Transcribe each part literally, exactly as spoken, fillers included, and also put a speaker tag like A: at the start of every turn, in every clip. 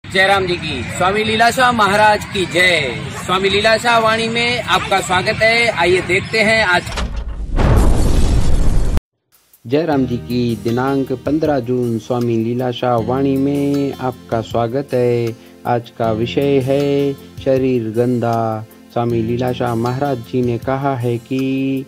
A: जयराम जी की, स्वामी लीलाशाह महाराज की जय। स्वामी लीलाशाह वाणी में आपका स्वागत है। आइए देखते हैं आज।
B: जयराम जी की दिनांक पंद्रह जून स्वामी लीलाशाह वाणी में आपका स्वागत है। आज का विषय है शरीर गंदा। स्वामी लीलाशाह महाराज जी ने कहा है कि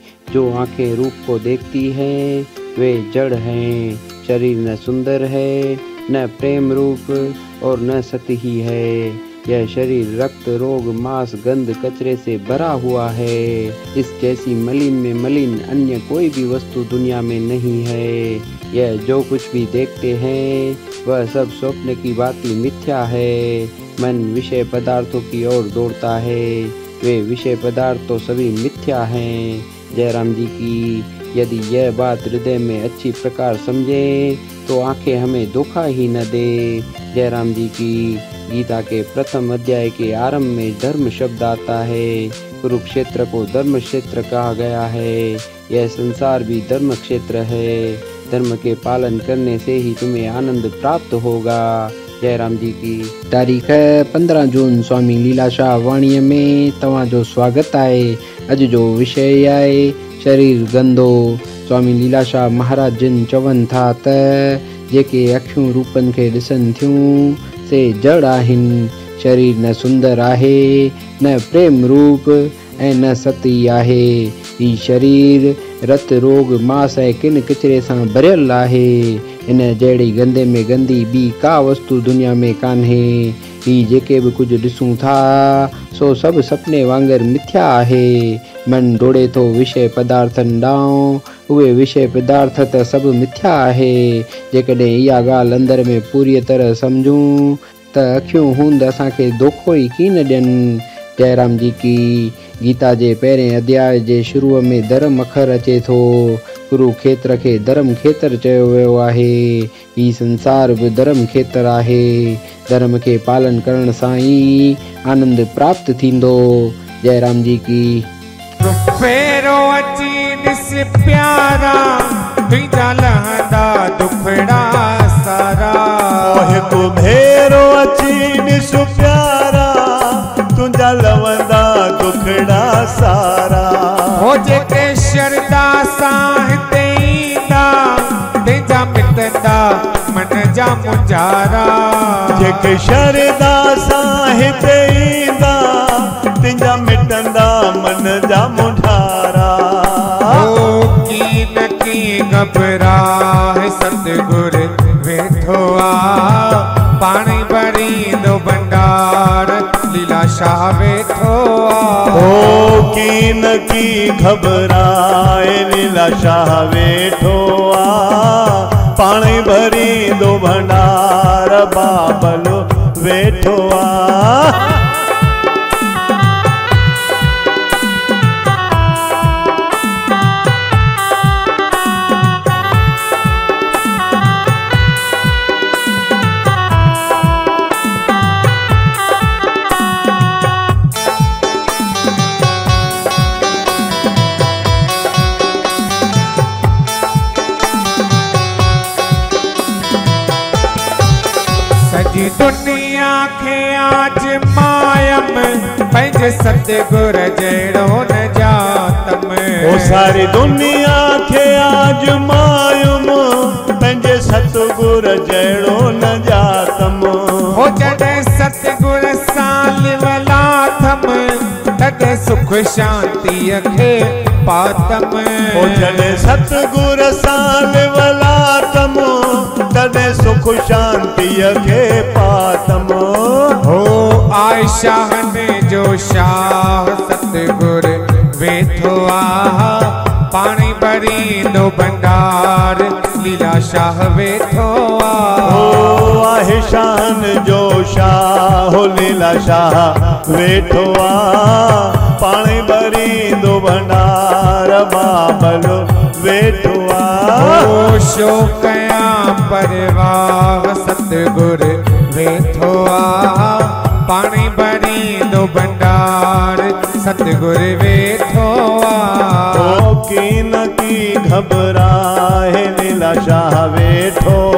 B: जो आंखें रूप को देखती हैं वे जड़ हैं। शरीर न सुंदर है, न प्रेम रूप और न सतही है। यह शरीर रक्त, रोग, मांस, गंध, कचरे से भरा हुआ है। इस जैसी मलिन में मलिन अन्य कोई भी वस्तु दुनिया में नहीं है। यह जो कुछ भी देखते हैं वह सब स्वप्न की भांति मिथ्या है। मन विषय पदार्थों की ओर दौड़ता है, वे विषय पदार्थ तो सभी मिथ्या हैं। जयराम जी की, यदि यह बात हृदय में अच्छी प्रकार समझे तो आंखें हमें धोखा ही न दे। जयराम जी की, गीता के प्रथम अध्याय के आरंभ में धर्म शब्द आता है। कुरुक्षेत्र को धर्म क्षेत्र कहा गया है। यह संसार भी धर्म क्षेत्र है। धर्म के पालन करने से ही तुम्हें आनंद प्राप्त होगा। जयराम जी की। तारीख है पंद्रह जून स्वामी लीलाशाह वाणी में तव्हां जो स्वागत आहे। अज जो विषय आहे शरीर गंदो। स्वामी लीलाशाह महाराज जिन चवनि था त जेके अखियूं रूपनि खे ॾिसनि थियूं से जड़ आहिनि। शरीर न सुंदर आहे, न प्रेम रूप ऐं न सती आहे। ही शरीर रत, रोग, मांस ऐं किन किचरे सां भरियल आहे। इन जहिड़ी गंदे में गंदी ॿी का वस्तु दुनिया में कान्हे। ही जेके बि कुझु ॾिसूं था सो सभु सपने वांगुरु मिथ्या आहे। मन डोड़े थो विषय पदार्थनि ॾांहुं, उहे विषय पदार्थ त सभु मिथ्या आहे। जेकॾहिं इहा ॻाल्हि अंदर में पूरी तरह सम्झूं त अखियूं हूंद असांखे धोखो ई कीन ॾियनि। जयराम जी की। गीता जे पहिरें अध्याय जे शुरूअ में धर्म अखर अचे थो। कुरुक्षेत्र खे धर्म खेत्र चयो वियो आहे। ही संसार बि धर्म खेत्र आहे। धर्म के पालन करण सां ई आनंद प्राप्त थींदो। जयराम जी की।
C: फेरो अची ॾिस प्यारा, तुंहिंजा लहंदा दुखड़ा सारा।
D: हिकु भेरो अची ॾिस प्यारा, तुंहिंजा लहंदा दुखड़ा सारा।
C: हो जेके शरदा सां हिते ईंदा, तंहिंजा मिटंदा मन जा मुंझारा।
D: जेके शरदा सां हिते ईंदा, तंहिंजा मिटंदा मन जा मुंझारा।
C: ओ की न की घबराए सतगुर वेठो आ। पाणी भरींदो भंडार लीलाशाह वेठो आ।
D: ओ की न की घबराए लीलाशाह वेठो आ। पाणी भरींदो भंडार बाबल वेठो आ।
C: सजी दुनिया के आज मायम, पंहिंजे सतगुर जहिड़ो न जातम।
D: ओ सारी दुनिया के आज मायम, पंहिंजे सतगुर जहिड़ो न जातम।
C: हो जॾहिं सतगुर सां लिवला थम, तॾहिं सुख शांतीअ खे पातम।
D: ओ जॾहिं सतगुर सां लिवला थम, तॾहिं सुख शांतीअ खे पातम।
C: हो आए शाहन जो शाह सतगुर वेठो आ। पाणी भरींदो भंडार लीलाशाह वेठो आ।
D: ओ आहे शान जो शाह लीलाशाह वेठो आ। पाणी भरींदो भंडार बाबल वेठो आ।
C: ओ शो कयां परवाह सतगुर वेठो आ। पाणी भरींदो भंडार सतगुर वेठो आ।
D: ओ की न की घबराए लीलाशाह वेठो